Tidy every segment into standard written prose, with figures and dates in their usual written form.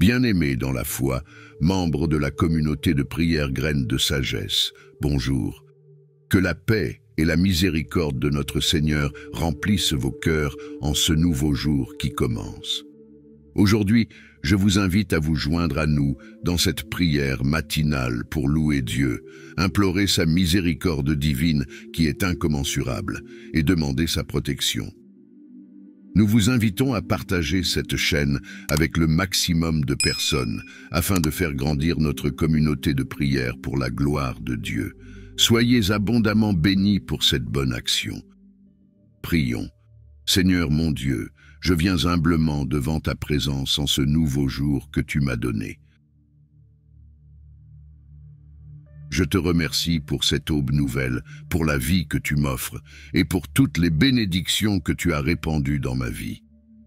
Bien-aimés dans la foi, membres de la communauté de prière Graines de Sagesse, bonjour. Que la paix et la miséricorde de notre Seigneur remplissent vos cœurs en ce nouveau jour qui commence. Aujourd'hui, je vous invite à vous joindre à nous dans cette prière matinale pour louer Dieu, implorer sa miséricorde divine qui est incommensurable et demander sa protection. Nous vous invitons à partager cette chaîne avec le maximum de personnes afin de faire grandir notre communauté de prière pour la gloire de Dieu. Soyez abondamment bénis pour cette bonne action. Prions. Seigneur mon Dieu, je viens humblement devant ta présence en ce nouveau jour que tu m'as donné. Je te remercie pour cette aube nouvelle, pour la vie que tu m'offres et pour toutes les bénédictions que tu as répandues dans ma vie.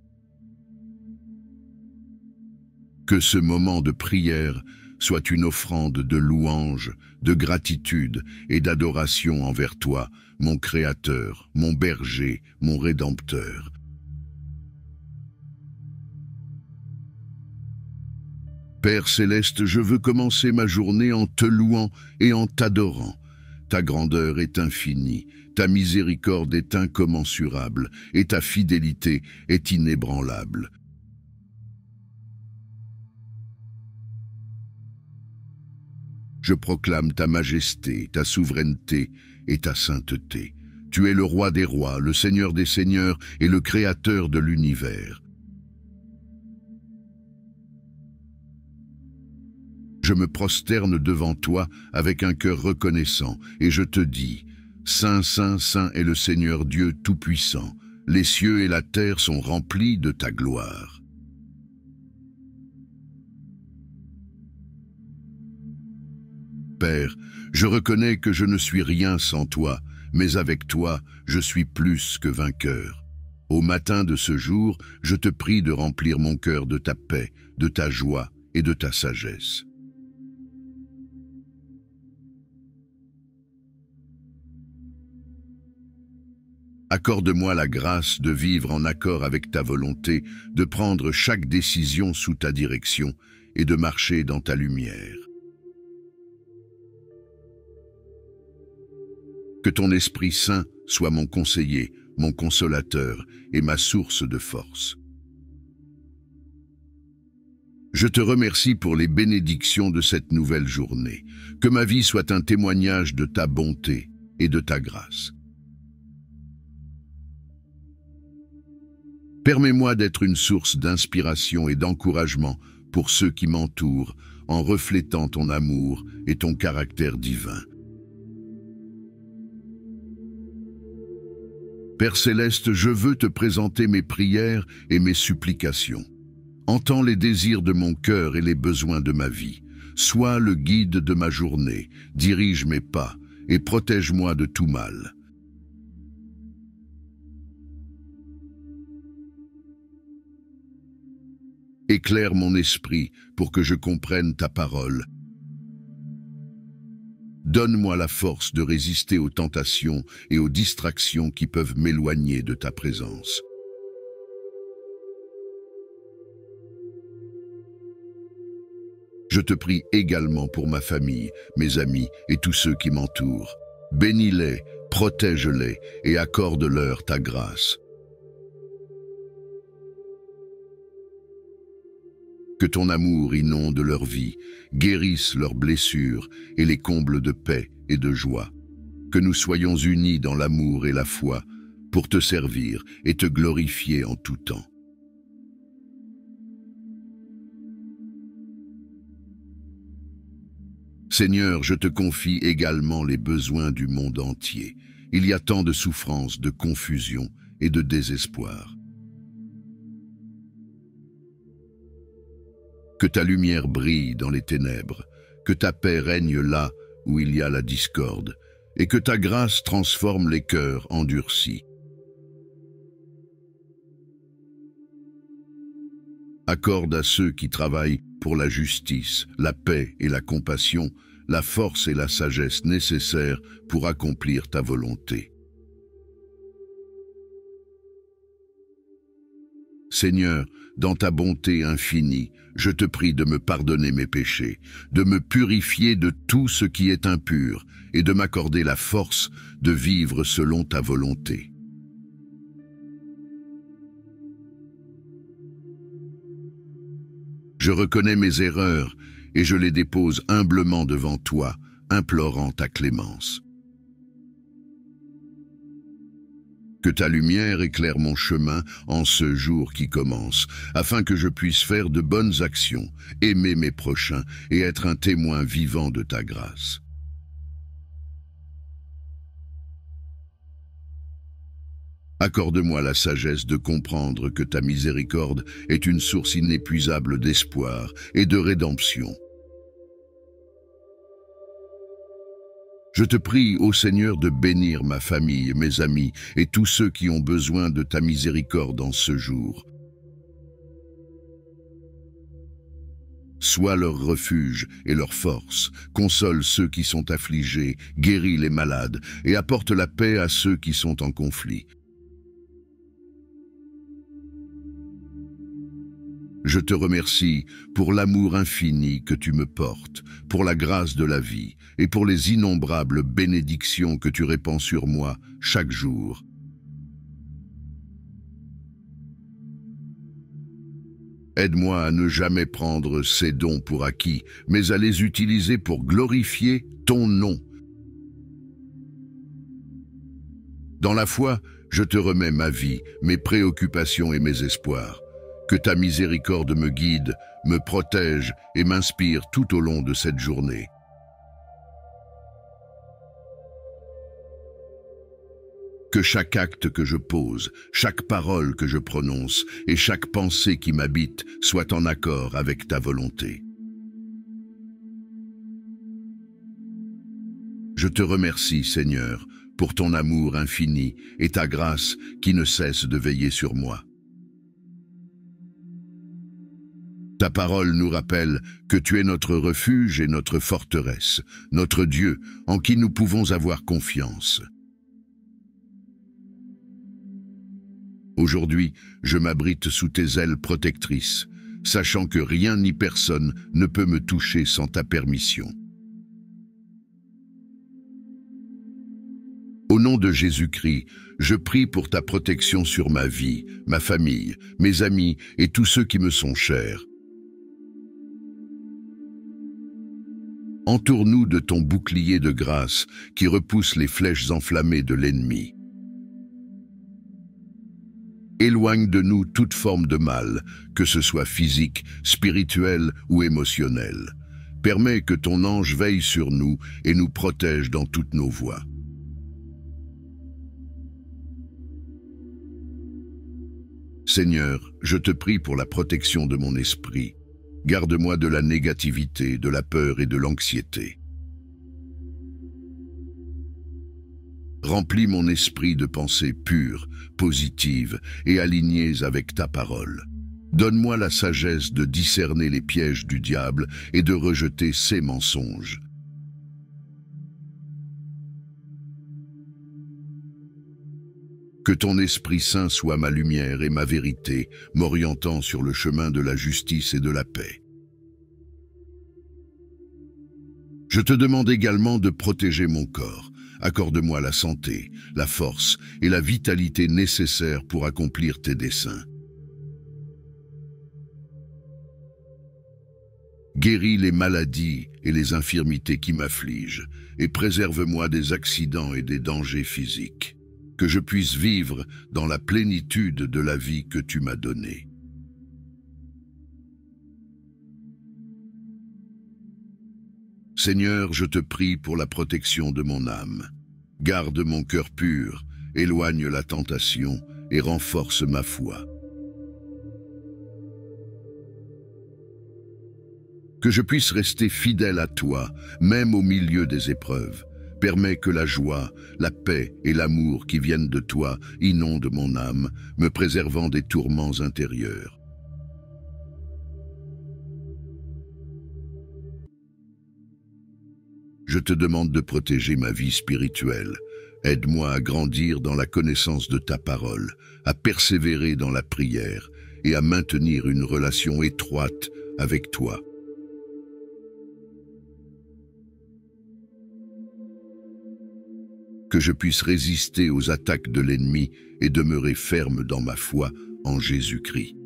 Que ce moment de prière soit une offrande de louange, de gratitude et d'adoration envers toi, mon Créateur, mon berger, mon Rédempteur. Père céleste, je veux commencer ma journée en te louant et en t'adorant. Ta grandeur est infinie, ta miséricorde est incommensurable et ta fidélité est inébranlable. Je proclame ta majesté, ta souveraineté et ta sainteté. Tu es le roi des rois, le Seigneur des seigneurs et le Créateur de l'univers. Je me prosterne devant toi avec un cœur reconnaissant et je te dis, Saint, Saint, Saint est le Seigneur Dieu Tout-Puissant. Les cieux et la terre sont remplis de ta gloire. Père, je reconnais que je ne suis rien sans toi, mais avec toi, je suis plus que vainqueur. Au matin de ce jour, je te prie de remplir mon cœur de ta paix, de ta joie et de ta sagesse. Accorde-moi la grâce de vivre en accord avec ta volonté, de prendre chaque décision sous ta direction et de marcher dans ta lumière. Que ton Esprit Saint soit mon conseiller, mon consolateur et ma source de force. Je te remercie pour les bénédictions de cette nouvelle journée. Que ma vie soit un témoignage de ta bonté et de ta grâce. Permets-moi d'être une source d'inspiration et d'encouragement pour ceux qui m'entourent, en reflétant ton amour et ton caractère divin. Père céleste, je veux te présenter mes prières et mes supplications. Entends les désirs de mon cœur et les besoins de ma vie. Sois le guide de ma journée, dirige mes pas et protège-moi de tout mal. Éclaire mon esprit pour que je comprenne ta parole. Donne-moi la force de résister aux tentations et aux distractions qui peuvent m'éloigner de ta présence. Je te prie également pour ma famille, mes amis et tous ceux qui m'entourent. Bénis-les, protège-les et accorde-leur ta grâce. Que ton amour inonde leur vie, guérisse leurs blessures et les comble de paix et de joie. Que nous soyons unis dans l'amour et la foi pour te servir et te glorifier en tout temps. Seigneur, je te confie également les besoins du monde entier. Il y a tant de souffrances, de confusion et de désespoir. Que ta lumière brille dans les ténèbres, que ta paix règne là où il y a la discorde, et que ta grâce transforme les cœurs endurcis. Accorde à ceux qui travaillent pour la justice, la paix et la compassion, la force et la sagesse nécessaires pour accomplir ta volonté. Seigneur, dans ta bonté infinie, je te prie de me pardonner mes péchés, de me purifier de tout ce qui est impur et de m'accorder la force de vivre selon ta volonté. Je reconnais mes erreurs et je les dépose humblement devant toi, implorant ta clémence. Que ta lumière éclaire mon chemin en ce jour qui commence, afin que je puisse faire de bonnes actions, aimer mes prochains et être un témoin vivant de ta grâce. Accorde-moi la sagesse de comprendre que ta miséricorde est une source inépuisable d'espoir et de rédemption. Je te prie, ô Seigneur, de bénir ma famille, mes amis et tous ceux qui ont besoin de ta miséricorde en ce jour. Sois leur refuge et leur force, console ceux qui sont affligés, guéris les malades et apporte la paix à ceux qui sont en conflit. Je te remercie pour l'amour infini que tu me portes, pour la grâce de la vie et pour les innombrables bénédictions que tu répands sur moi chaque jour. Aide-moi à ne jamais prendre ces dons pour acquis, mais à les utiliser pour glorifier ton nom. Dans la foi, je te remets ma vie, mes préoccupations et mes espoirs. Que ta miséricorde me guide, me protège et m'inspire tout au long de cette journée. Que chaque acte que je pose, chaque parole que je prononce et chaque pensée qui m'habite soit en accord avec ta volonté. Je te remercie, Seigneur, pour ton amour infini et ta grâce qui ne cesse de veiller sur moi. Ta parole nous rappelle que tu es notre refuge et notre forteresse, notre Dieu en qui nous pouvons avoir confiance. Aujourd'hui, je m'abrite sous tes ailes protectrices, sachant que rien ni personne ne peut me toucher sans ta permission. Au nom de Jésus-Christ, je prie pour ta protection sur ma vie, ma famille, mes amis et tous ceux qui me sont chers. Entoure-nous de ton bouclier de grâce qui repousse les flèches enflammées de l'ennemi. Éloigne de nous toute forme de mal, que ce soit physique, spirituel ou émotionnel. Permets que ton ange veille sur nous et nous protège dans toutes nos voies. Seigneur, je te prie pour la protection de mon esprit. Garde-moi de la négativité, de la peur et de l'anxiété. Remplis mon esprit de pensées pures, positives et alignées avec ta parole. Donne-moi la sagesse de discerner les pièges du diable et de rejeter ses mensonges. Que ton Esprit Saint soit ma lumière et ma vérité, m'orientant sur le chemin de la justice et de la paix. Je te demande également de protéger mon corps. Accorde-moi la santé, la force et la vitalité nécessaires pour accomplir tes desseins. Guéris les maladies et les infirmités qui m'affligent et préserve-moi des accidents et des dangers physiques. Que je puisse vivre dans la plénitude de la vie que tu m'as donnée. Seigneur, je te prie pour la protection de mon âme. Garde mon cœur pur, éloigne la tentation et renforce ma foi. Que je puisse rester fidèle à toi, même au milieu des épreuves. Permets que la joie, la paix et l'amour qui viennent de toi inondent mon âme, me préservant des tourments intérieurs. Je te demande de protéger ma vie spirituelle. Aide-moi à grandir dans la connaissance de ta parole, à persévérer dans la prière et à maintenir une relation étroite avec toi. Que je puisse résister aux attaques de l'ennemi et demeurer ferme dans ma foi en Jésus-Christ.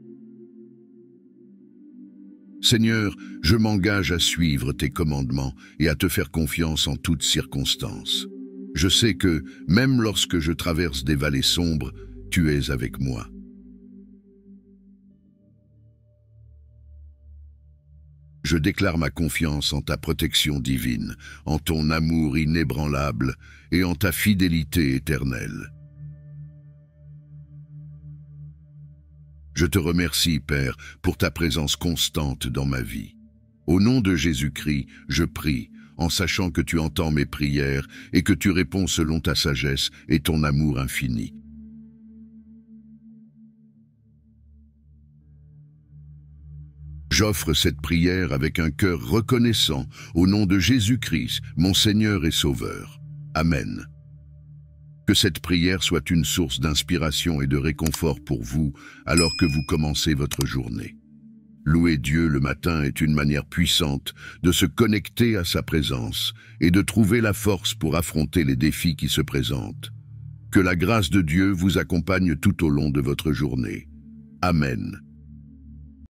Seigneur, je m'engage à suivre tes commandements et à te faire confiance en toutes circonstances. Je sais que, même lorsque je traverse des vallées sombres, tu es avec moi. Je déclare ma confiance en ta protection divine, en ton amour inébranlable et en ta fidélité éternelle. Je te remercie, Père, pour ta présence constante dans ma vie. Au nom de Jésus-Christ, je prie, en sachant que tu entends mes prières et que tu réponds selon ta sagesse et ton amour infini. J'offre cette prière avec un cœur reconnaissant au nom de Jésus-Christ, mon Seigneur et Sauveur. Amen. Que cette prière soit une source d'inspiration et de réconfort pour vous alors que vous commencez votre journée. Louer Dieu le matin est une manière puissante de se connecter à sa présence et de trouver la force pour affronter les défis qui se présentent. Que la grâce de Dieu vous accompagne tout au long de votre journée. Amen.